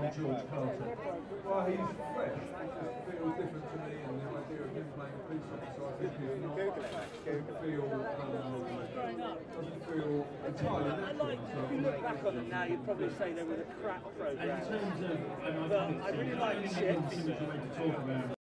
George Carter? Well, he's fresh. It just feels different to me, and the idea of him playing a piece of it, so I think he's not doesn't feel entirely natural. I like, if you look back on them now, you'd probably say they were a crap And in programme. terms of, But I really like Shit.